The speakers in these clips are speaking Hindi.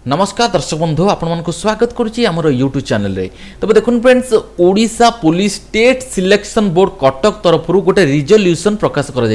नमस्कार दर्शक बंधु आपको स्वागत करुच्ची आमर यूट्यूब चैनल रे। तब देखुन friends, Odisha police state selection board Cuttack तरफ गोटे रिजोल्यूशन प्रकाश कर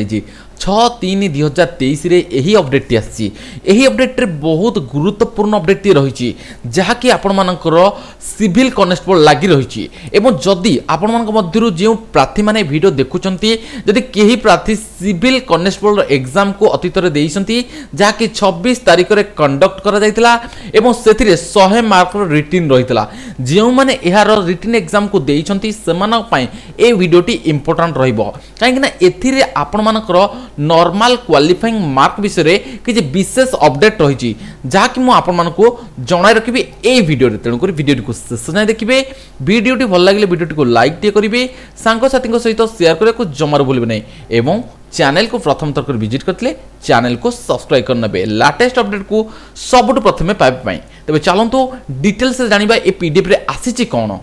6/3/2023 यही अपडेट आसी। अपडेट रे बहुत गुरुत्वपूर्ण अपडेट रही जहाँकि आपण मानकर सिविल कनेस्टेबल लगी रही। जदि आपण मान मध्यरु जो प्रार्थी माने वीडियो देखुचंती, जदि केही प्रार्थी सिविल कनेस्टेबल एग्जाम को अतीत रे देइसंती जहाँकि 26 तारिख रे कंडक्ट करा जायतिला एवं सेथिरे 100 मार्क रिटिन रहितला। जो माने एहार रिटिन एग्जाम को देइसंती सेमानक पई ए वीडियोटी इंपोर्टेंट रहइबो, काहे कि ना एथिरे आपण मानकर नॉर्मल क्वालिफाइंग मार्क विषय कि विशेष अपडेट रही जहाँकि मुझे आपण मानक जणाई रखी ए वीडियो रे। तेणुक वीडियो को शेष जाए देखिए। वीडियोटी भल लगे वीडियो को लाइक टे करेंगे, सांगसाथी सहित शेयर करने को जमार भूलें नहीं एवं चैनल को प्रथम थर विजिट करते चैनल को सब्सक्राइब करने लेटेस्ट अपडेट को सबुठ प्रथमे पाइबा। तेज चलतु डिटेल्स से जाना ए पीडीएफ रे आसी कौन।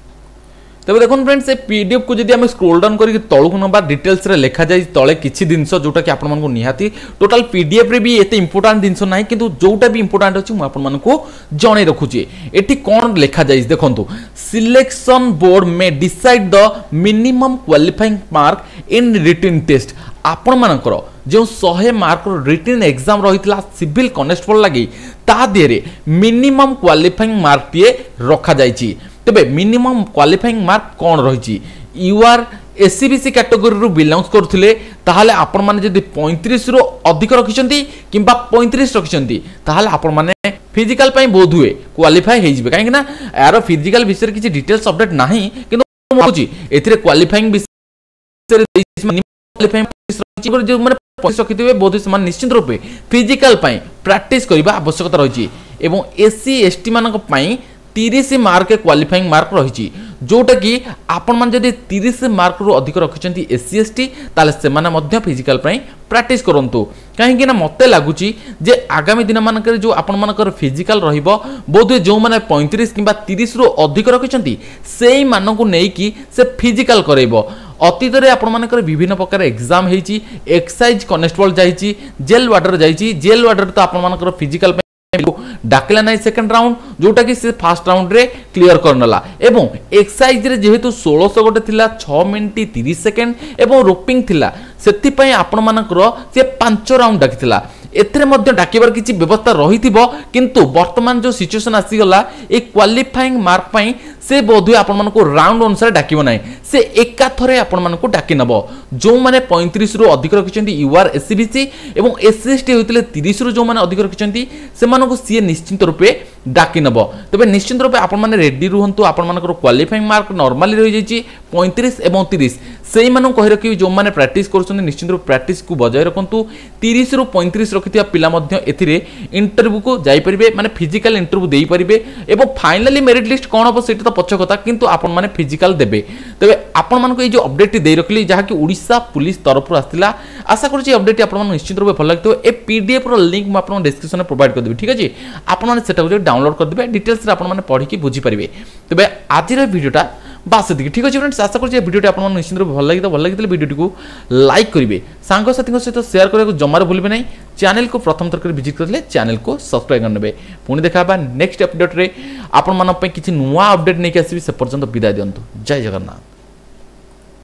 तब देखो फ्रेंड्स, ये पीडीएफ को जब आम स्क्रोल डाउन करके तौक ना डिटेल्स रे लिखा जाए तले किसी जिनस जोटा कि आपको निहाती टोटाल पीडीएफ रे भी एते इंपोर्टेंट जिनस ना कि जोटा भी इंपोर्टेंट अच्छी मुझे जन रखुची। एटी कौन लिखा जाए देखो, सिलेक्शन बोर्ड में decide the minimum qualifying mark in written test. आपण मानकर जो 100 मार्क रिटन एग्जाम रही सिविल कनेस्टेबल लगी ता देहरे मिनिमम क्वालिफाइंग मार्क टे रखा जाइए। तेबे मिनिमम क्वालिफाइंग मार्क कौन रही? यूआर एससीबीसी कैटेगोरी रु बिलोंग्स करथिले ताहाले आपण माने जदि 35 रु अधिक रखिसंती किंबा 35 रखिसंती ताहाले आपण माने फिजिकल पई बोध हुए क्वालिफाई हे जिवे। काहे कि ना यार फिजिकल विषय किछि डिटेल्स अपडेट नाही, किंतु होची एथिरे क्वालिफाइंग विषय मिनिमम क्वालिफाइंग जो माने 35 रखिथिबे बोध समान निश्चित रूपे फिजिकल पई प्रैक्टिस करबा आवश्यकता रही। एवं एससी एसटी मानक पई 30 मार्क क्वालिफाइंग मार्क रही, जोटा कि आपण मान जदि 30 मार्क रु अधिक रखिसंती एससी एसटी ताले सेमाने मध्य फिजिकल पई प्रैक्टिस करंतु। काहेकि ना मते लागुची जे आगामी दिन मानकर जो आपण मानकर फिजिकल रहिबो बोधे जो माने 35 किंबा 30 रु अधिक रखिसंती सेही मानकु नै कि से फिजिकल करैबो। अतीत रे आपण मानकर विभिन्न प्रकार एग्जाम हेची, एक्साइज कनेस्टेबल जाईची, जेल वार्डर जाईची। जेल वार्डर तो आपण मानकर फिजिकल डाकिला ना सेकंड राउंड जोटा कि से फास्ट राउंड रे क्लियर करनला। एवं एक्साइज रे जेहेतु 1600 गोटे थिला 6 मिनिट 30 सेकंड एवं रोपिंग थिला सेति पई आपण मानकर से 5 राउंड डाकिथिला। एथरे मध्य डाकिबार किछि व्यवस्था रहिथिबो, किंतु वर्तमान जो सिचुएशन आसी गला ए क्वालिफाइंग मार्क पई से बोधुए आपण मानको राउंड अनुसार डाकिबो नाही, से एका थरे आपण मानको डाकी नबो। जो माने 35 रु अधिक रखिसंती यूआर एससीबीसी एवं एससीएसटी होइतले 30 रु जो माने अधिक रखिसंती से मानको सी निश्चित रूपे डाकी नबो। तबे निश्चित रूपे आपण माने रेडी रुहंतु। आपण मानकर क्वालिफाइंग मार्क नॉर्मली रहि जाइछि 35 एवं 30 सेही मानन कहि रखि जो माने प्रैक्टिस करछन निश्चित रूप प्रैक्टिस को बजाय रखंतु। 30 रु 35 रखिथिया पिला मध्य एथिरे इंटरव्यू को जाई परिबे, माने फिजिकल इंटरव्यू देई परिबे एवं फाइनली मेरिट लिस्ट कोन हो सेटा तो पछ कथा, किंतु आपण माने फिजिकल देबे। तबे आपण मानको ए जो अपडेट देई रखली जहा कि ओडिशा पुलिस तरफ रु आस्तिला। आशा करछि अपडेट आपण मान निश्चित रूपे भल लागतो। ए पीडीएफ रो लिंक म आपण डिस्क्रिप्शन में प्रोवाइड कर देबे, ठीक अछि? आपण माने सेटा को डाउनलोड कर देबे, डिटेल्स रे आपण माने पढि कि बुझी परिबे। तबे आज रे वीडियोटा बास एतिक, ठीक अछि फ्रेंड्स? आशा करछि वीडियोटी आपण मान निश्चित रूपे भल लागितले वीडियोटी को लाइक करिवे, सांगसाथी सहित शेयर करने को जमार भूलिबे नहीं। चैनल को प्रथम थर विजिट करले चैनल को सब्सक्राइब करने। पुणी देखा नेक्स्ट अपडेट रे आपण मान पई किछि नुवा अपडेट नहीं आसीबी। से पर्यंत विदाय दियंतु। जय जगन्नाथ।